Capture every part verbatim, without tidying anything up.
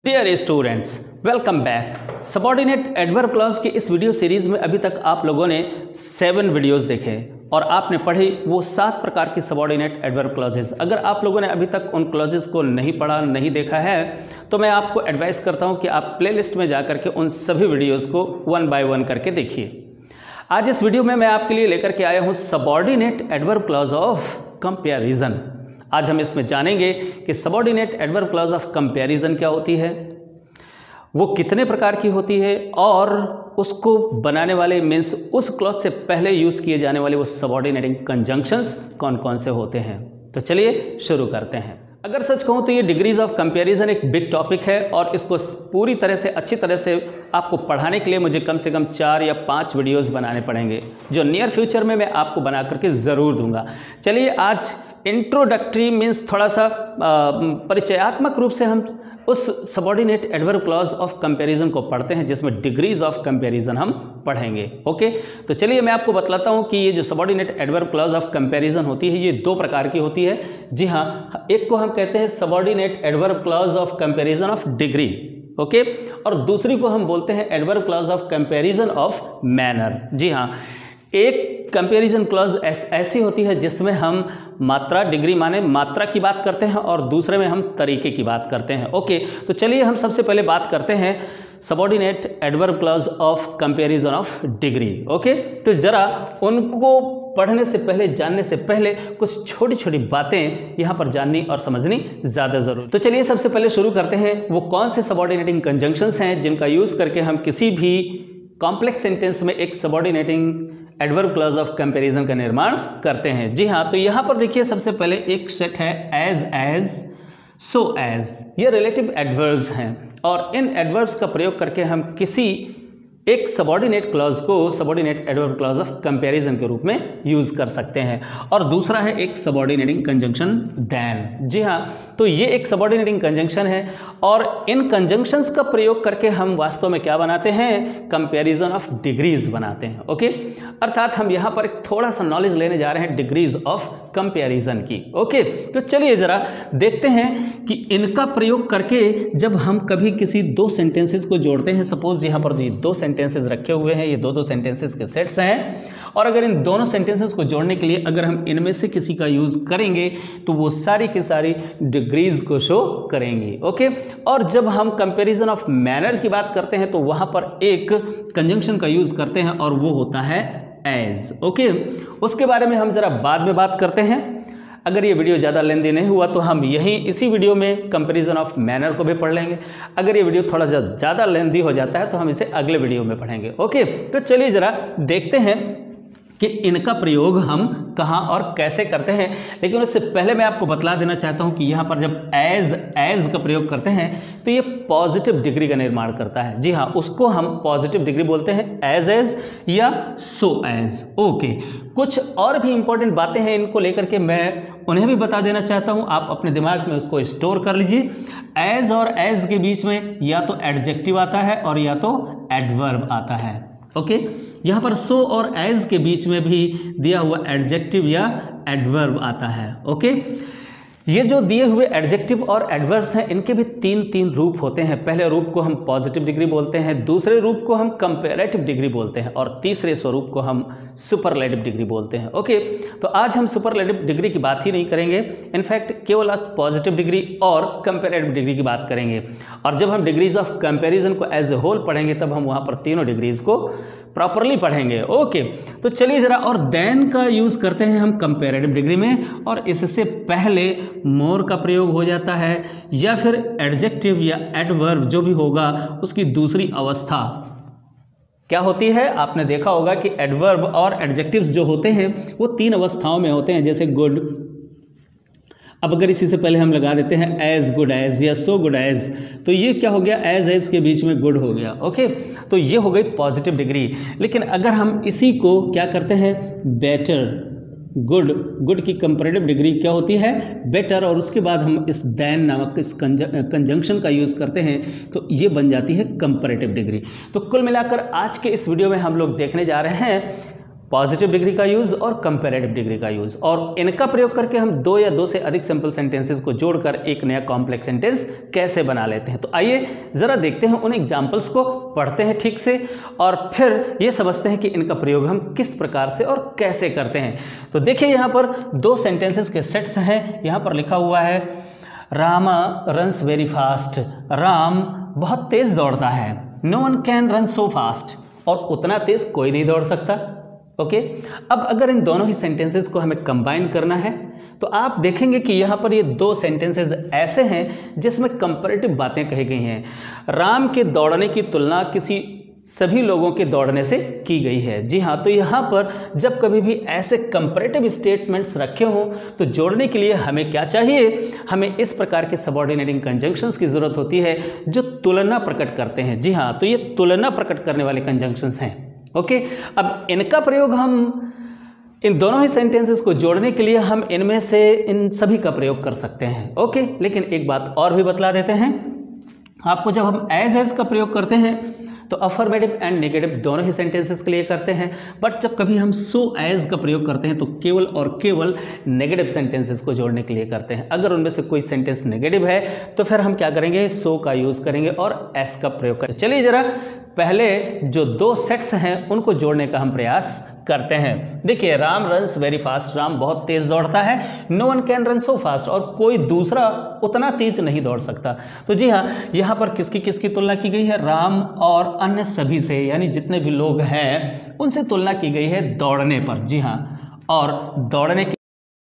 Dear students, welcome back. Subordinate adverb clause की इस video series में अभी तक आप लोगों ने सेवन वीडियोस देखे और आपने पढ़ी वो सात प्रकार की सबऑर्डिनेट एडवर्ब क्लॉजेस। अगर आप लोगों ने अभी तक उन क्लॉजेस को नहीं पढ़ा, नहीं देखा है, तो मैं आपको एडवाइस करता हूं कि आप प्लेलिस्ट में जा करके उन सभी वीडियोस को वन बाय वन करके देखिए। आज इस वीडियो में मैं आपके लिए लेकर के आया हूं subordinate adverb clause of comparison. आज हम इसमें जानेंगे कि subordinate adverb clause of comparison क्या होती है, वो कितने प्रकार की होती है और उसको बनाने वाले मीन्स उस क्लॉज से पहले यूज़ किए जाने वाले वो सबऑर्डिनेटिंग कंजंक्शंस कौन कौन से होते हैं। तो चलिए शुरू करते हैं। अगर सच कहूँ तो ये डिग्रीज ऑफ कंपैरिजन एक बिग टॉपिक है और इसको पूरी तरह से अच्छी तरह से आपको पढ़ाने के लिए मुझे कम से कम चार या पाँच वीडियोज़ बनाने पड़ेंगे, जो नियर फ्यूचर में मैं आपको बना करके ज़रूर दूंगा। चलिए आज इंट्रोडक्टरी मीन्स थोड़ा सा परिचयात्मक रूप से हम उस subordinate adverb clause of comparison को पढ़ते हैं, जिसमें डिग्रीज ऑफ कंपैरिजन हम पढ़ेंगे। ओके, तो चलिए मैं आपको बतलाता हूं कि ये जो subordinate adverb clause of comparison होती है ये दो प्रकार की होती है। जी हाँ, एक को हम कहते हैं subordinate adverb clause of comparison of degree, okay, और दूसरी को हम बोलते हैं adverb clause of comparison of manner. जी हाँ, एक कंपैरिजन क्लॉज ऐसी होती है जिसमें हम मात्रा, डिग्री माने मात्रा की बात करते हैं और दूसरे में हम तरीके की बात करते हैं। ओके, तो चलिए हम सबसे पहले बात करते हैं subordinate adverb clause of comparison of degree. Okay, तो ज़रा उनको पढ़ने से पहले, जानने से पहले कुछ छोटी छोटी बातें यहाँ पर जाननी और समझनी ज़्यादा ज़रूरी। तो चलिए सबसे पहले शुरू करते हैं वो कौन से सबऑर्डिनेटिंग कंजंक्शंस हैं जिनका यूज़ करके हम किसी भी कॉम्प्लेक्स सेंटेंस में एक subordinating adverb clause of comparison का निर्माण करते हैं। जी हाँ, तो यहाँ पर देखिए सबसे पहले एक सेट है एज एज, सो एज। ये रिलेटिव एडवर्ब्स हैं और इन एडवर्ब्स का प्रयोग करके हम किसी एक सबऑर्डिनेट क्लॉज को subordinate adverb clause of comparison के रूप में यूज कर सकते हैं। और दूसरा है एक सबऑर्डिनेटिंग कंजंक्शन देन। जी हाँ, तो ये एक सबऑर्डिनेटिंग कंजंक्शन है और इन कंजंक्शंस का प्रयोग करके हम वास्तव में क्या बनाते हैं, कंपैरिजन ऑफ डिग्रीज बनाते हैं। ओके, अर्थात हम यहाँ पर एक थोड़ा सा नॉलेज लेने जा रहे हैं डिग्रीज ऑफ कंपैरिजन की। ओके, तो चलिए जरा देखते हैं कि इनका प्रयोग करके जब हम कभी किसी दो सेंटेंसेस को जोड़ते हैं, सपोज यहाँ पर ये दो सेंटेंसेस रखे हुए हैं, ये दो दो सेंटेंसेस के सेट्स हैं और अगर इन दोनों सेंटेंसेस को जोड़ने के लिए अगर हम इनमें से किसी का यूज करेंगे तो वो सारी की सारी डिग्रीज को शो करेंगी। ओके, और जब हम कंपैरिजन ऑफ मैनर की बात करते हैं तो वहां पर एक कंजंक्शन का यूज करते हैं और वो होता है एज। ओके, उसके बारे में हम जरा बाद में बात करते हैं। अगर ये वीडियो ज़्यादा लेंदी नहीं हुआ तो हम यहीं इसी वीडियो में कंपैरिजन ऑफ मैनर को भी पढ़ लेंगे। अगर ये वीडियो थोड़ा ज़्यादा लेंदी हो जाता है तो हम इसे अगले वीडियो में पढ़ेंगे। ओके, तो चलिए ज़रा देखते हैं कि इनका प्रयोग हम कहाँ और कैसे करते हैं। लेकिन उससे पहले मैं आपको बतला देना चाहता हूँ कि यहाँ पर जब एज एज का प्रयोग करते हैं तो ये पॉजिटिव डिग्री का निर्माण करता है। जी हाँ, उसको हम पॉजिटिव डिग्री बोलते हैं, एज एज या सो एज। ओके, कुछ और भी इंपॉर्टेंट बातें हैं, इनको लेकर के मैं उन्हें भी बता देना चाहता हूँ, आप अपने दिमाग में उसको स्टोर कर लीजिए। एज और एज के बीच में या तो एडजेक्टिव आता है और या तो एडवर्ब आता है। Okay okay? यहाँ पर सो और एज के बीच में भी दिया हुआ एडजेक्टिव या एडवर्ब आता है। Okay okay? ये जो दिए हुए एडजेक्टिव और एडवर्ब्स हैं इनके भी तीन तीन रूप होते हैं। पहले रूप को हम पॉजिटिव डिग्री बोलते हैं, दूसरे रूप को हम कंपैरेटिव डिग्री बोलते हैं और तीसरे स्वरूप को हम सुपरलेटिव डिग्री बोलते हैं। ओके, तो आज हम सुपरलेटिव डिग्री की बात ही नहीं करेंगे, इनफैक्ट केवल आज पॉजिटिव डिग्री और कंपैरेटिव डिग्री की बात करेंगे। और जब हम डिग्रीज ऑफ कंपैरिजन को एज ए होल पढ़ेंगे तब हम वहाँ पर तीनों डिग्रीज को प्रॉपरली पढ़ेंगे। ओके, तो चलिए जरा, और देन का यूज करते हैं हम कंपैरेटिव डिग्री में और इससे पहले मोर का प्रयोग हो जाता है या फिर एडजेक्टिव या एडवर्ब जो भी होगा उसकी दूसरी अवस्था क्या होती है। आपने देखा होगा कि एडवर्ब और एडजेक्टिव्स जो होते हैं वो तीन अवस्थाओं में होते हैं, जैसे गुड। अब अगर इसी से पहले हम लगा देते हैं एज गुड एज या सो गुड एज, तो ये क्या हो गया, एज एज के बीच में गुड हो गया। ओके, तो ये हो गई पॉजिटिव डिग्री। लेकिन अगर हम इसी को क्या करते हैं, बेटर, गुड, गुड की कंपैरेटिव डिग्री क्या होती है, बेटर, और उसके बाद हम इस देन नामक इस कंजंक्शन का यूज़ करते हैं तो ये बन जाती है कंपैरेटिव डिग्री। तो कुल मिलाकर आज के इस वीडियो में हम लोग देखने जा रहे हैं पॉजिटिव डिग्री का यूज़ और कंपैरेटिव डिग्री का यूज़, और इनका प्रयोग करके हम दो या दो से अधिक सिंपल सेंटेंसेस को जोड़कर एक नया कॉम्प्लेक्स सेंटेंस कैसे बना लेते हैं। तो आइए ज़रा देखते हैं, उन एग्जाम्पल्स को पढ़ते हैं ठीक से और फिर ये समझते हैं कि इनका प्रयोग हम किस प्रकार से और कैसे करते हैं। तो देखिए यहाँ पर दो सेंटेंसेस के सेट्स हैं। यहाँ पर लिखा हुआ है Rama runs very fast, Ram बहुत तेज़ दौड़ता है। No one can run so fast, और उतना तेज़ कोई नहीं दौड़ सकता। ओके, अब अगर इन दोनों ही सेंटेंसेस को हमें कंबाइन करना है तो आप देखेंगे कि यहाँ पर ये दो सेंटेंसेस ऐसे हैं जिसमें कंपैरेटिव बातें कही गई हैं। राम के दौड़ने की तुलना किसी सभी लोगों के दौड़ने से की गई है। जी हाँ, तो यहाँ पर जब कभी भी ऐसे कंपैरेटिव स्टेटमेंट्स रखे हों तो जोड़ने के लिए हमें क्या चाहिए, हमें इस प्रकार के सबऑर्डिनेटिंग कंजंक्शंस की ज़रूरत होती है जो तुलना प्रकट करते हैं। जी हाँ, तो ये तुलना प्रकट करने वाले कंजंक्शंस हैं। ओके, अब इनका प्रयोग हम इन दोनों ही सेंटेंसेस को जोड़ने के लिए हम इनमें से इन सभी का प्रयोग कर सकते हैं। ओके, लेकिन एक बात और भी बतला देते हैं आपको, जब हम एज एज का प्रयोग करते हैं तो अफर्मेटिव एंड नेगेटिव दोनों ही सेंटेंसेस के लिए करते हैं, बट जब कभी हम सो एज का प्रयोग करते हैं तो केवल और केवल नेगेटिव सेंटेंसेस को जोड़ने के लिए करते हैं। अगर उनमें से कोई सेंटेंस नेगेटिव है तो फिर हम क्या करेंगे, सो का यूज़ करेंगे और एस का प्रयोग करेंगे। चलिए ज़रा पहले जो दो सेट्स हैं उनको जोड़ने का हम प्रयास करते हैं। देखिए, Ram runs very fast, Ram बहुत तेज दौड़ता है। No one can run so fast, और कोई दूसरा उतना तेज नहीं दौड़ सकता। तो जी हाँ, यहाँ पर किसकी किसकी तुलना की गई है, राम और अन्य सभी से, यानी जितने भी लोग हैं उनसे तुलना की गई है दौड़ने पर। जी हाँ, और दौड़ने की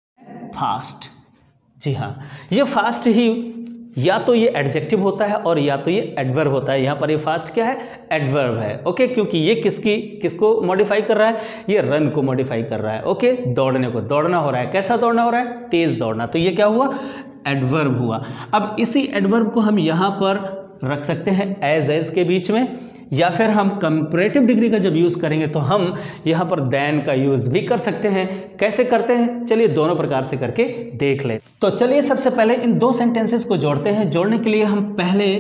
फास्ट। जी हाँ, ये फास्ट ही या तो ये एडजेक्टिव होता है और या तो ये एडवर्ब होता है। यहाँ पर ये फास्ट क्या है, एडवर्ब है। ओके, क्योंकि ये किसकी किसको मॉडिफाई कर रहा है, ये रन को मॉडिफाई कर रहा है। ओके, दौड़ने को, दौड़ना हो रहा है, कैसा दौड़ना हो रहा है, तेज दौड़ना, तो ये क्या हुआ, एडवर्ब हुआ। अब इसी एडवर्ब को हम यहाँ पर रख सकते हैं एज एज के बीच में, या फिर हम कंपैरेटिव डिग्री का जब यूज़ करेंगे तो हम यहाँ पर देन का यूज़ भी कर सकते हैं। कैसे करते हैं, चलिए दोनों प्रकार से करके देख लें। तो चलिए सबसे पहले इन दो सेंटेंसेस को जोड़ते हैं। जोड़ने के लिए हम पहले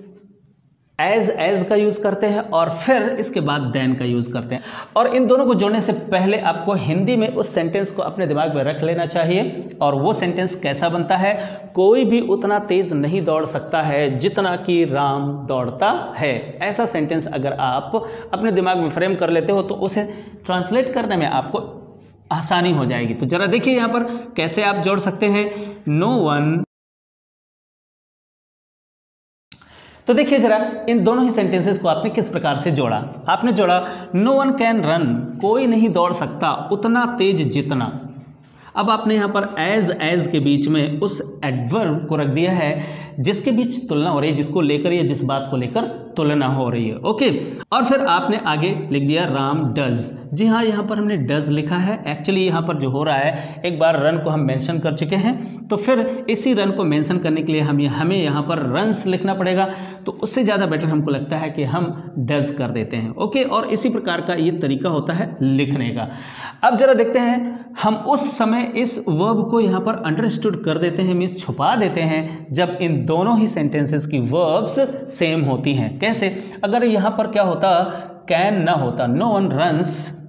एज एज का यूज़ करते हैं और फिर इसके बाद देन का यूज़ करते हैं। और इन दोनों को जोड़ने से पहले आपको हिंदी में उस सेंटेंस को अपने दिमाग में रख लेना चाहिए, और वो सेंटेंस कैसा बनता है, कोई भी उतना तेज़ नहीं दौड़ सकता है जितना कि राम दौड़ता है। ऐसा सेंटेंस अगर आप अपने दिमाग में फ्रेम कर लेते हो तो उसे ट्रांसलेट करने में आपको आसानी हो जाएगी। तो ज़रा देखिए यहाँ पर कैसे आप जोड़ सकते हैं, नो वन। तो देखिए जरा इन दोनों ही सेंटेंसेस को आपने किस प्रकार से जोड़ा। आपने जोड़ा नो वन कैन रन, कोई नहीं दौड़ सकता उतना तेज जितना। अब आपने यहाँ पर एज एज के बीच में उस एडवर्ब को रख दिया है जिसके बीच तुलना हो रही है, जिसको लेकर या जिस बात को लेकर तुलना हो रही है। ओके, और फिर आपने आगे लिख दिया राम डज। जी हाँ, यहाँ पर हमने डज लिखा है। एक्चुअली यहाँ पर जो हो रहा है, एक बार रन को हम मेंशन कर चुके हैं, तो फिर इसी रन को मेंशन करने के लिए हम हमें यहाँ पर रन्स लिखना पड़ेगा। तो उससे ज़्यादा बेटर हमको लगता है कि हम डज कर देते हैं। ओके, और इसी प्रकार का ये तरीका होता है लिखने का। अब जरा देखते हैं, हम उस समय इस वर्ब को यहाँ पर अंडरस्टूड कर देते हैं, मीन्स छुपा देते हैं, जब इन दोनों ही सेंटेंसेस की वर्ब्स सेम होती हैं। कैसे, अगर यहाँ पर क्या होता, कैन ना होता, no one runs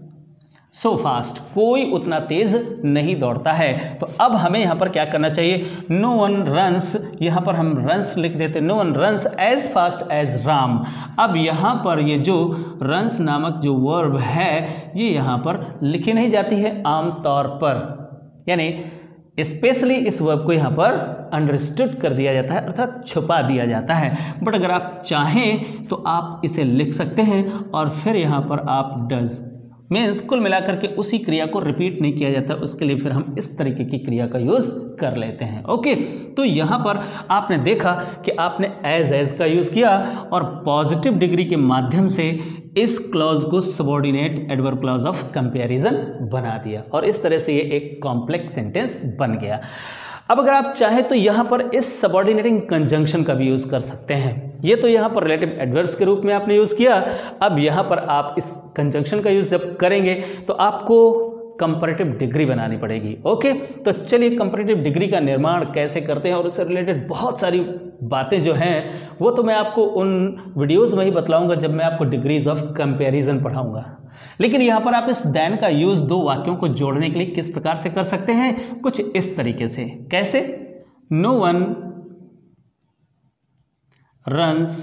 so fast, कोई उतना तेज नहीं दौड़ता है। तो अब हमें यहाँ पर क्या करना चाहिए, नो वन रन्स, यहाँ पर हम रन्स लिख देते, no one runs as fast as Ram. अब यहाँ पर ये जो रन्स नामक जो वर्ब है ये यहाँ पर लिखी नहीं जाती है आम तौर पर, यानी स्पेशली इस वर्ब को यहाँ पर अंडरस्टूड कर दिया जाता है, अर्थात छुपा दिया जाता है। बट अगर आप चाहें तो आप इसे लिख सकते हैं और फिर यहाँ पर आप डज, मीन्स कुल मिलाकर के उसी क्रिया को रिपीट नहीं किया जाता, उसके लिए फिर हम इस तरीके की क्रिया का यूज़ कर लेते हैं। ओके, तो यहाँ पर आपने देखा कि आपने एज एज का यूज़ किया और पॉजिटिव डिग्री के माध्यम से इस क्लॉज को subordinate adverb clause of comparison बना दिया, और इस तरह से ये एक कॉम्प्लेक्स सेंटेंस बन गया। अब अगर आप चाहें तो यहाँ पर इस सबऑर्डिनेटिंग कंजंक्शन का भी यूज़ कर सकते हैं। ये तो यहाँ पर रिलेटिव एडवर्ब्स के रूप में आपने यूज़ किया। अब यहाँ पर आप इस कंजंक्शन का यूज़ जब करेंगे तो आपको कंपैरेटिव डिग्री बनानी पड़ेगी। ओके, तो चलिए कंपैरेटिव डिग्री का निर्माण कैसे करते हैं और उससे रिलेटेड बहुत सारी बातें जो हैं वो तो मैं आपको उन वीडियोज़ में ही बतलाऊँगा जब मैं आपको डिग्रीज ऑफ कंपैरिजन पढ़ाऊँगा। लेकिन यहां पर आप इस देन का यूज दो वाक्यों को जोड़ने के लिए किस प्रकार से कर सकते हैं, कुछ इस तरीके से। कैसे? No one runs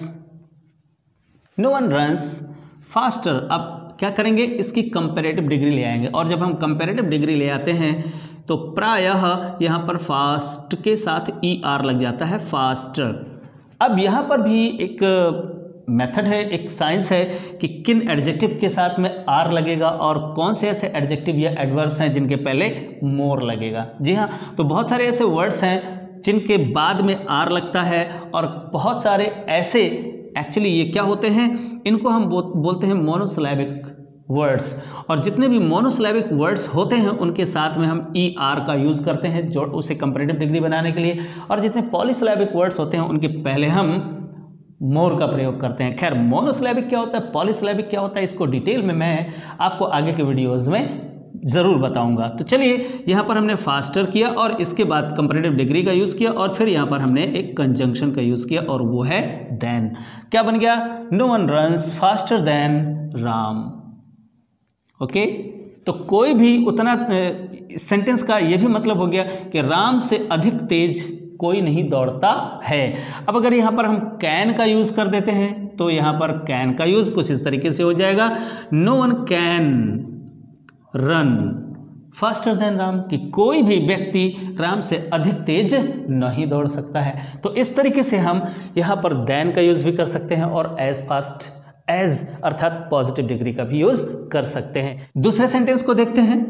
no one runs faster. अब क्या करेंगे, इसकी कंपैरेटिव डिग्री ले आएंगे, और जब हम कंपैरेटिव डिग्री ले आते हैं तो प्रायः यहां पर फास्ट के साथ ई आर लग जाता है, फास्टर। अब यहां पर भी एक मेथड है, एक साइंस है कि किन एडजेक्टिव के साथ में आर लगेगा और कौन से ऐसे एडजेक्टिव या एडवर्ब्स हैं जिनके पहले मोर लगेगा। जी हाँ, तो बहुत सारे ऐसे वर्ड्स हैं जिनके बाद में आर लगता है, और बहुत सारे ऐसे एक्चुअली ये क्या होते हैं, इनको हम बोलते हैं मोनोसिलेबिक वर्ड्स, और जितने भी मोनोसिलेबिक वर्ड्स होते हैं उनके साथ में हम ई आर का यूज़ करते हैं जो उसे कंपैरेटिव डिग्री बनाने के लिए, और जितने पॉलीसिलेबिक वर्ड्स होते हैं उनके पहले हम मोर का प्रयोग करते हैं। खैर, मोनोसिलेबिक क्या होता है, पॉलीसिलेबिक क्या होता है, इसको डिटेल में मैं आपको आगे के वीडियोज़ में ज़रूर बताऊंगा। तो चलिए, यहाँ पर हमने फास्टर किया और इसके बाद कंपैरेटिव डिग्री का यूज़ किया, और फिर यहाँ पर हमने एक कंजंक्शन का यूज़ किया और वो है देन। क्या बन गया? No one runs faster than Ram. Okay, तो कोई भी उतना सेंटेंस का ये भी मतलब हो गया कि राम से अधिक तेज कोई नहीं दौड़ता है। अब अगर यहाँ पर हम कैन का यूज़ कर देते हैं तो यहाँ पर कैन का यूज़ कुछ इस तरीके से हो जाएगा, no one can run faster than Ram, कि कोई भी व्यक्ति राम से अधिक तेज नहीं दौड़ सकता है। तो इस तरीके से हम यहाँ पर देन का यूज़ भी कर सकते हैं और एज फास्ट एज अर्थात पॉजिटिव डिग्री का भी यूज़ कर सकते हैं। दूसरे सेंटेंस को देखते हैं,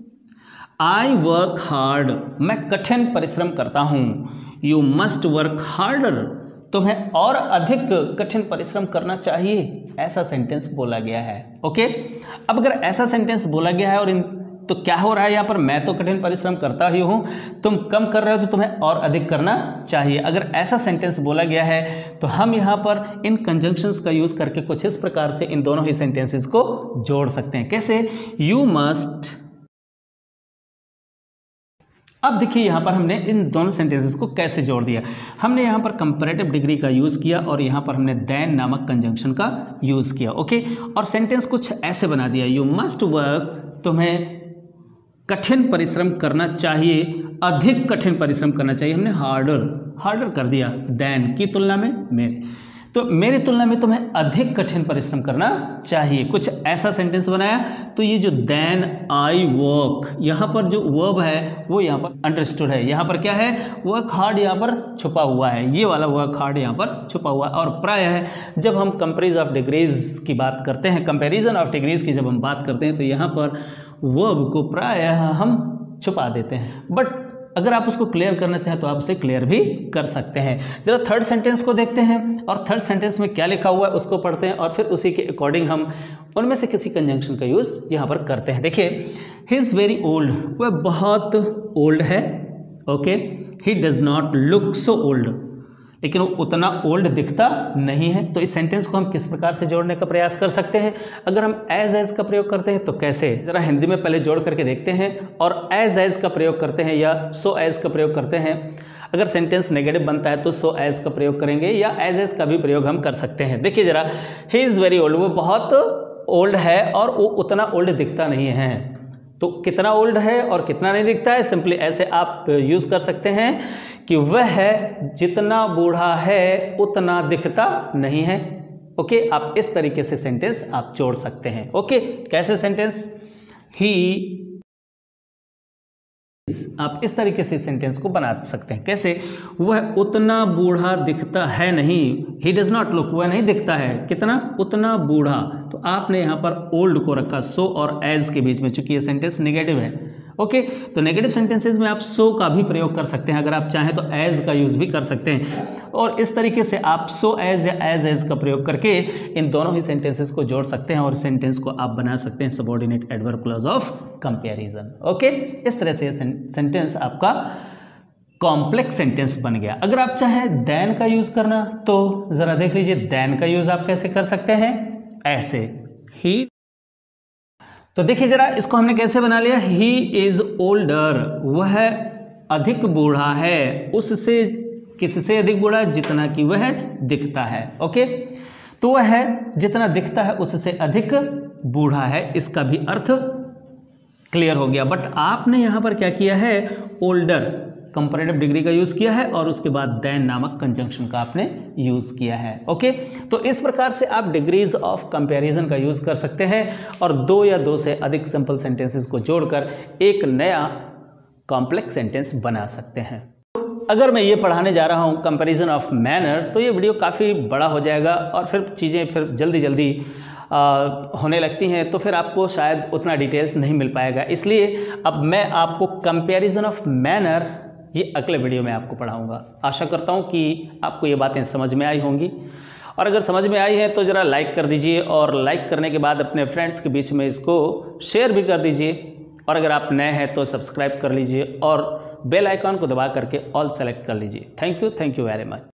आई वर्क हार्ड, मैं कठिन परिश्रम करता हूँ। यू मस्ट वर्क हार्डर, तुम्हें और अधिक कठिन परिश्रम करना चाहिए, ऐसा सेंटेंस बोला गया है। ओके, अब अगर ऐसा सेंटेंस बोला गया है और इन तो क्या हो रहा है यहाँ पर, मैं तो कठिन परिश्रम करता ही हूँ, तुम कम कर रहे हो तो तुम्हें और अधिक करना चाहिए। अगर ऐसा सेंटेंस बोला गया है तो हम यहाँ पर इन कंजंक्शंस का यूज़ करके कुछ इस प्रकार से इन दोनों ही सेंटेंसेस को जोड़ सकते हैं। कैसे? You must. अब देखिए यहाँ पर हमने इन दोनों सेंटेंसेस को कैसे जोड़ दिया। हमने यहाँ पर कंपैरेटिव डिग्री का यूज़ किया और यहाँ पर हमने देन नामक कंजंक्शन का यूज़ किया। ओके, और सेंटेंस कुछ ऐसे बना दिया, यू मस्ट वर्क, तुम्हें कठिन परिश्रम करना चाहिए, अधिक कठिन परिश्रम करना चाहिए। हमने हार्डर हार्डर कर दिया देन की तुलना में मेरे, तो मेरी तुलना में तुम्हें अधिक कठिन परिश्रम करना चाहिए, कुछ ऐसा सेंटेंस बनाया। तो ये जो देन आई वर्क, यहाँ पर जो वर्ब है वो यहाँ पर अंडरस्टूड है, यहाँ पर क्या है, वर्क हार्ड यहाँ पर छुपा हुआ है, ये वाला वर्क हार्ड यहाँ पर छुपा हुआ है। और प्रायः जब हम कंपेरिजन ऑफ डिग्रीज की बात करते हैं कंपेरिजन ऑफ डिग्रीज की जब हम बात करते हैं तो यहाँ पर वर्ब को प्रायः हम छुपा देते हैं, बट अगर आप उसको क्लियर करना चाहें तो आप उसे क्लियर भी कर सकते हैं। जरा थर्ड सेंटेंस को देखते हैं और थर्ड सेंटेंस में क्या लिखा हुआ है उसको पढ़ते हैं और फिर उसी के अकॉर्डिंग हम उनमें से किसी कंजंक्शन का यूज़ यहाँ पर करते हैं। देखिए, ही इज़ वेरी ओल्ड, वह बहुत ओल्ड है। Okay, he does not look so old, लेकिन वो उतना ओल्ड दिखता नहीं है। तो इस सेंटेंस को हम किस प्रकार से जोड़ने का प्रयास कर सकते हैं? अगर हम एज एज का प्रयोग करते हैं तो कैसे, जरा हिंदी में पहले जोड़ करके देखते हैं। और एज एज का प्रयोग करते हैं या सो एज का प्रयोग करते हैं। अगर सेंटेंस नेगेटिव बनता है तो सो एज का प्रयोग करेंगे या एज एज का भी प्रयोग हम कर सकते हैं। देखिए जरा, ही इज़ वेरी ओल्ड, वो बहुत ओल्ड है और वो उतना ओल्ड दिखता नहीं है। तो कितना ओल्ड है और कितना नहीं दिखता है, सिंपली ऐसे आप यूज़ कर सकते हैं कि वह जितना बूढ़ा है उतना दिखता नहीं है। ओके, आप इस तरीके से सेंटेंस आप जोड़ सकते हैं। ओके, कैसे सेंटेंस, ही, आप इस तरीके से सेंटेंस को बना सकते हैं। कैसे, वह उतना बूढ़ा दिखता है नहीं, ही डज नॉट लुक, वह नहीं दिखता है कितना, उतना बूढ़ा। तो आपने यहाँ पर ओल्ड को रखा सो और एज के बीच में, चूंकि ये सेंटेंस नेगेटिव है। ओके, तो नेगेटिव सेंटेंसेस में आप सो का भी प्रयोग कर सकते हैं, अगर आप चाहें तो एज का यूज़ भी कर सकते हैं। और इस तरीके से आप सो एज या एज एज का प्रयोग करके इन दोनों ही सेंटेंसेस को जोड़ सकते हैं और सेंटेंस को आप बना सकते हैं subordinate adverb clause of comparison. Okay, इस तरह से सेंटेंस आपका कॉम्प्लेक्स सेंटेंस बन गया। अगर आप चाहें देन का यूज़ करना तो ज़रा देख लीजिए, देन का यूज़ आप कैसे कर सकते हैं, ऐसे, ही। तो देखिए जरा, इसको हमने कैसे बना लिया, ही इज ओल्डर, वह अधिक बूढ़ा है, उससे, किससे अधिक बूढ़ा, जितना कि वह दिखता है। ओके, तो वह जितना दिखता है उससे अधिक बूढ़ा है, इसका भी अर्थ क्लियर हो गया। बट आपने यहाँ पर क्या किया है, ओल्डर कंपैरेटिव डिग्री का यूज़ किया है और उसके बाद देन नामक कंजंक्शन का आपने यूज़ किया है। ओके, तो इस प्रकार से आप डिग्रीज ऑफ कंपैरिजन का यूज़ कर सकते हैं और दो या दो से अधिक सिंपल सेंटेंसेस को जोड़कर एक नया कॉम्प्लेक्स सेंटेंस बना सकते हैं। अगर मैं ये पढ़ाने जा रहा हूँ कंपैरिजन ऑफ मैनर, तो ये वीडियो काफ़ी बड़ा हो जाएगा और फिर चीज़ें फिर जल्दी जल्दी आ, होने लगती हैं, तो फिर आपको शायद उतना डिटेल्स नहीं मिल पाएगा। इसलिए अब मैं आपको कंपैरिजन ऑफ मैनर ये अगले वीडियो में आपको पढ़ाऊँगा। आशा करता हूँ कि आपको ये बातें समझ में आई होंगी, और अगर समझ में आई है तो ज़रा लाइक कर दीजिए, और लाइक करने के बाद अपने फ्रेंड्स के बीच में इसको शेयर भी कर दीजिए, और अगर आप नए हैं तो सब्सक्राइब कर लीजिए और बेल आइकॉन को दबा करके ऑल सेलेक्ट कर लीजिए। Thank you thank you very much.